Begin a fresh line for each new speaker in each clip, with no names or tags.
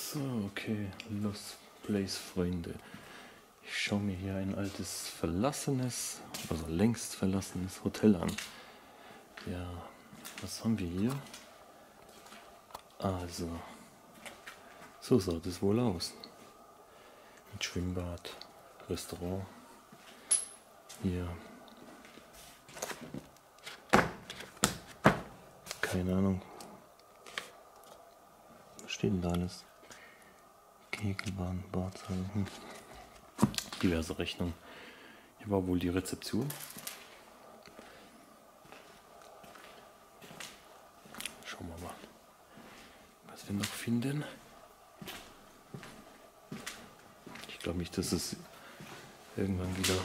So, okay, Lost Place, Freunde. Ich schaue mir hier ein altes verlassenes, also längst verlassenes Hotel an. Ja, was haben wir hier? Also, so sah das wohl aus. Mit Schwimmbad, Restaurant. Hier. Keine Ahnung. Was steht denn da alles? Kegelbahn, Badsaal. Diverse Rechnungen. Hier war wohl die Rezeption. Schauen wir mal, was wir noch finden. Ich glaube nicht, dass es irgendwann wieder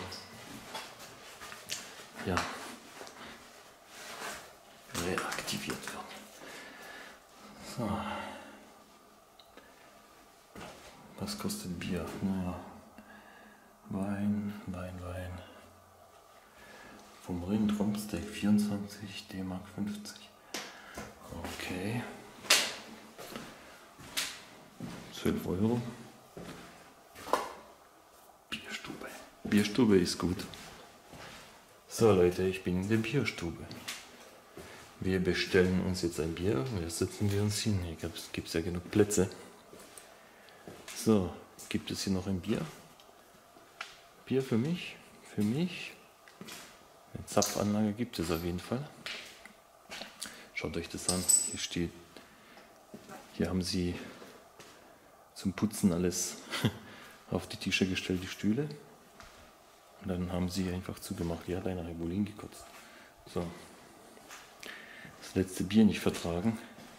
reaktiviert wird. So. Was kostet Bier? Naja. Wein. Vom Rind Rumpsteak 24, D-Mark 50. Okay. 12 Euro. Bierstube. Bierstube ist gut. So Leute, ich bin in der Bierstube. Wir bestellen uns jetzt ein Bier. Hier setzen wir uns hin. Hier gibt es ja genug Plätze. So, gibt es hier noch ein Bier? Bier für mich? Für mich? Eine Zapfanlage gibt es auf jeden Fall. Schaut euch das an. Hier steht, hier haben sie zum Putzen alles auf die Tische gestellt, die Stühle. Und dann haben sie einfach zugemacht. Die hat einer wohl hingekotzt. So. Das letzte Bier nicht vertragen.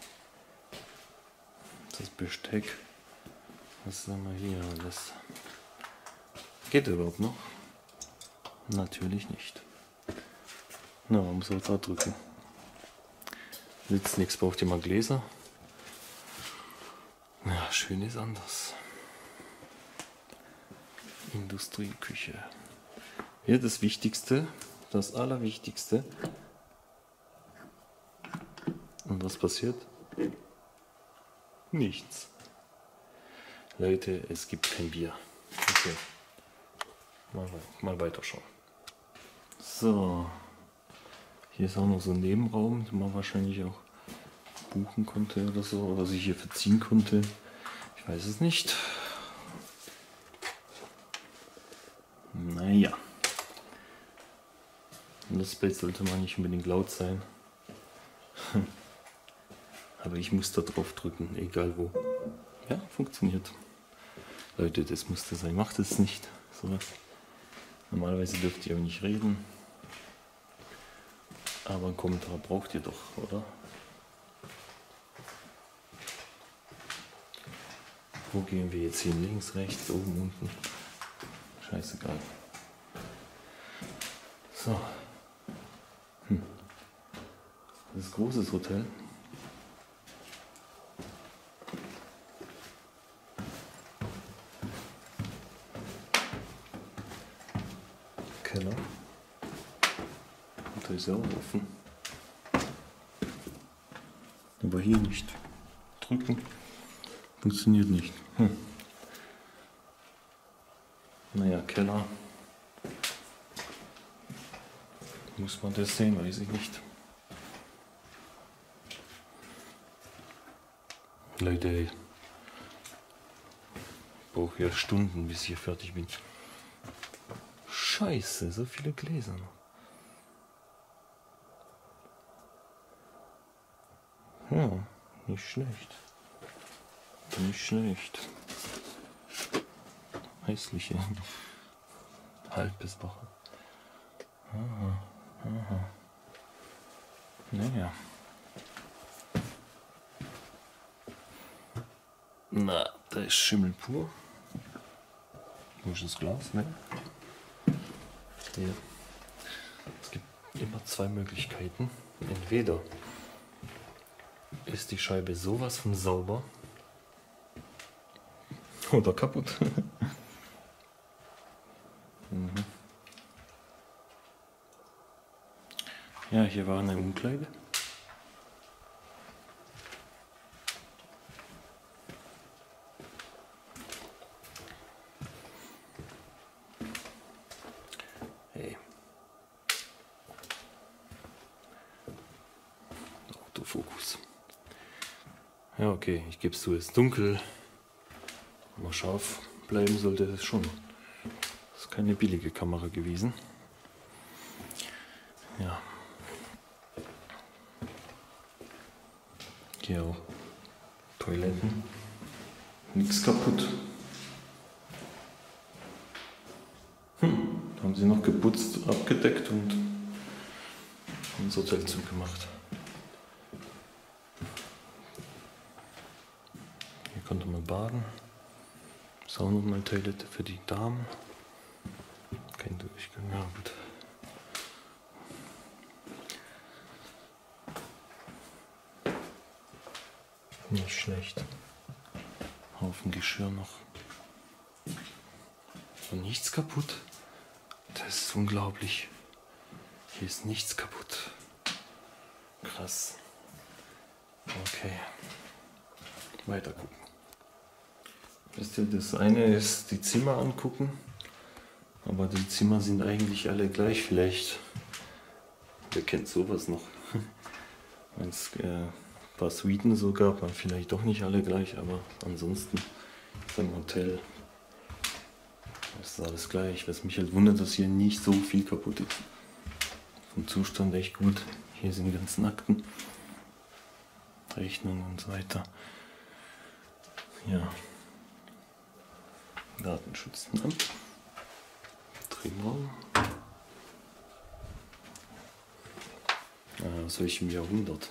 Das Besteck. Was haben wir hier alles? Geht überhaupt noch? Natürlich nicht. Na, man muss jetzt auch drücken. Nützt nichts, braucht ihr mal Gläser. Ja, schön ist anders. Industrieküche. Hier das Wichtigste, das Allerwichtigste. Und was passiert? Nichts. Leute, es gibt kein Bier. Okay. Mal weiterschauen. So. Hier ist auch noch so ein Nebenraum, den man wahrscheinlich auch buchen konnte oder so. Oder sich hier verziehen konnte. Ich weiß es nicht. Naja. Und das Bild sollte mal nicht unbedingt laut sein. Aber ich muss da drauf drücken, egal wo. Ja, funktioniert. Leute, das musste sein. Macht es nicht. So. Normalerweise dürft ihr auch nicht reden. Aber einen Kommentar braucht ihr doch, oder? Wo gehen wir jetzt hin? Links, rechts, oben, unten? Scheißegal. So. Das ist ein großes Hotel. Keller. Und da ist ja auch offen. Aber hier nicht. Drücken. Funktioniert nicht. Naja, Keller. Muss man das sehen, weiß ich nicht. Leute, ich brauche ja Stunden, bis ich hier fertig bin. Scheiße, so viele Gläser noch. Ja, nicht schlecht. Nicht schlecht. Hässliche. Halbesbacher. Aha. Naja. Na, da ist Schimmel pur. Wo ist das Glas? Ne? Hier. Es gibt immer zwei Möglichkeiten. Entweder ist die Scheibe sowas von sauber oder kaputt. Ja, hier war eine Umkleide. Fokus. Ja, okay, ich gebe es zu, es ist dunkel. Wenn man scharf bleiben sollte, das schon. Das ist keine billige Kamera gewesen. Ja. Hier auch Toiletten. Nichts kaputt. Haben sie noch geputzt, abgedeckt und das Hotel zugemacht. Hier konnte man baden. Ist auch nochmal eine Toilette für die Damen. Kein Durchgang, ja gut. Nicht schlecht. Haufen Geschirr noch. Und nichts kaputt. Das ist unglaublich. Hier ist nichts kaputt. Krass. Okay. Weiter gucken. Wisst ihr, das eine ist die Zimmer angucken. Aber die Zimmer sind eigentlich alle gleich. Vielleicht, wer kennt sowas noch? Wenn es ein paar Suiten so gab, waren vielleicht doch nicht alle gleich. Aber ansonsten beim Hotel ist alles gleich. Was mich halt wundert, dass hier nicht so viel kaputt ist. Vom Zustand echt gut. Hier sind die ganzen Akten, Rechnungen und so weiter. Ja. Datenschutzamt. Drehraum. Aus welchem Jahrhundert?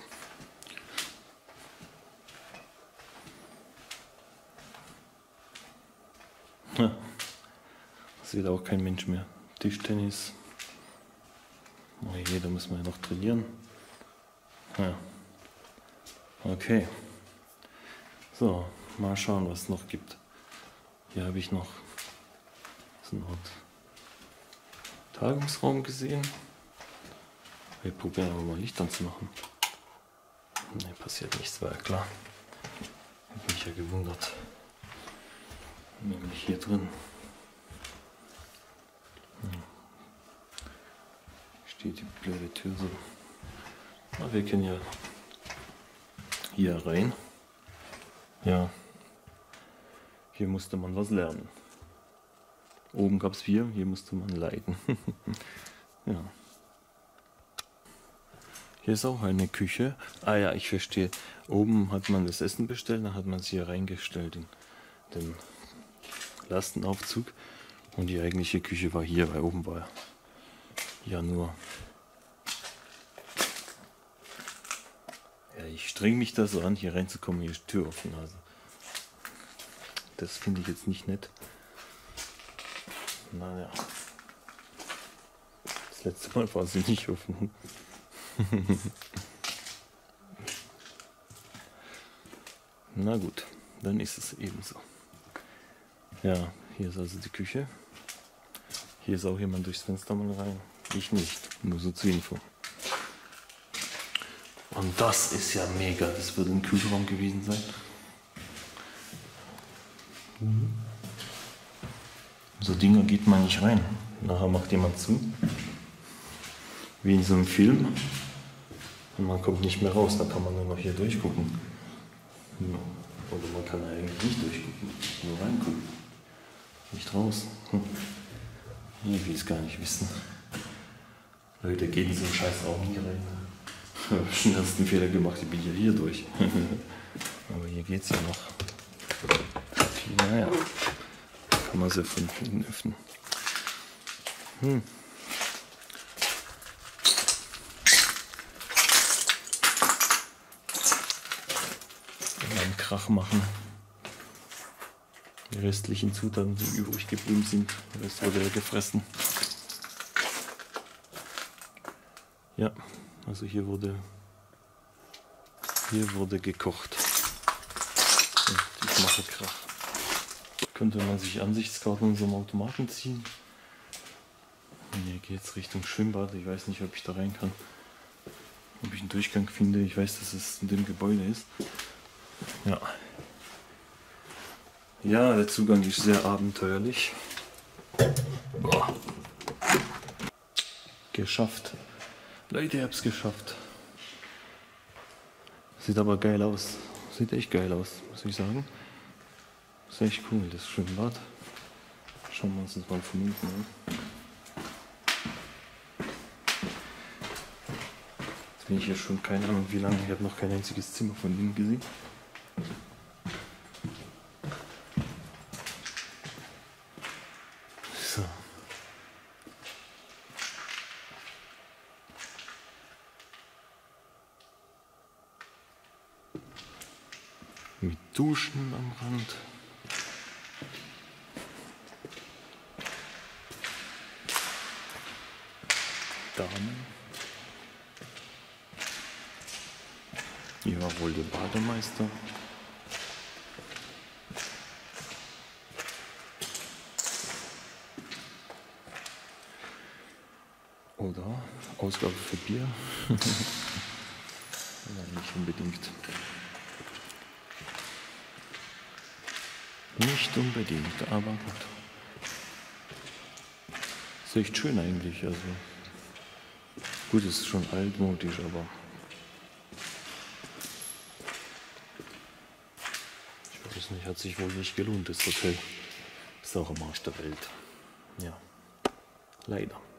Ja. Das sieht auch kein Mensch mehr. Tischtennis. Oh je, da muss man ja noch trainieren. Ja. Okay. So, mal schauen, was es noch gibt. Hier habe ich noch so eine Art Tagungsraum gesehen. Wir probieren aber mal Licht anzumachen. Ne, passiert nichts, war ja klar. Hab mich ja gewundert. Nämlich hier drin. Steht die blöde Tür so. Aber wir können ja hier rein. Ja. Hier musste man was lernen. Oben gab es Bier, hier musste man leiden. Ja. Hier ist auch eine Küche. Ah ja, ich verstehe. Oben hat man das Essen bestellt, dann hat man es hier reingestellt in den Lastenaufzug. Und die eigentliche Küche war hier, weil oben war ja nur. Ja, ich streng mich da so an, hier reinzukommen, hier ist die Tür offen. Also. Das finde ich jetzt nicht nett. Naja. Das letzte Mal war sie nicht offen. Na gut, dann ist es ebenso. Ja, hier ist also die Küche. Hier ist auch jemand durchs Fenster mal rein. Ich nicht, nur so zur Info. Und das ist ja mega. Das wird ein Kühlraum gewesen sein. So Dinger geht man nicht rein. Nachher macht jemand zu. Wie in so einem Film. Und man kommt nicht mehr raus. Da kann man nur noch hier durchgucken. Ja. Oder man kann eigentlich nicht durchgucken. Nur reingucken. Nicht raus. Ich will es gar nicht wissen. Leute, geht in so einen scheiß Raum nie rein. Ich habe schon den ersten Fehler gemacht. Ich bin ja hier durch. Aber hier geht es ja noch. Naja. Kann man sie von hinten öffnen. Einen Krach machen. Die restlichen Zutaten, die übrig geblieben sind, der Rest wurde ja gefressen. Ja, also hier wurde gekocht. Und ich mache Krach. Könnte man sich Ansichtskarten in so einem Automaten ziehen. Und hier geht es Richtung Schwimmbad. Ich weiß nicht, ob ich da rein kann. Ob ich einen Durchgang finde. Ich weiß, dass es in dem Gebäude ist. Ja. Ja, der Zugang ist sehr abenteuerlich. Boah. Geschafft. Leute, ich hab's geschafft. Sieht aber geil aus. Sieht echt geil aus, muss ich sagen. Ist echt cool, das Schwimmbad. Schauen wir uns das mal von unten an. Jetzt bin ich hier schon keine Ahnung wie lange. Ich habe noch kein einziges Zimmer von denen gesehen. So. Mit Duschen am Rand. Damen. Hier war wohl der Bademeister. Oder Ausgabe für Bier. Nein, nicht unbedingt. Nicht unbedingt, aber gut. Ist echt schön eigentlich. Also gut, es ist schon altmodisch, aber ich weiß nicht, hat sich wohl nicht gelohnt, das Hotel. Ist auch am Arsch der Welt. Ja, leider.